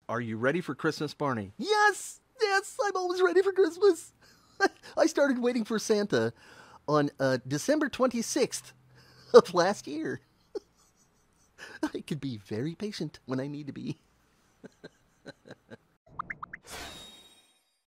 Are you ready for Christmas, Barney? Yes! Yes, I'm always ready for Christmas. I started waiting for Santa on December 26th of last year. I could be very patient when I need to be.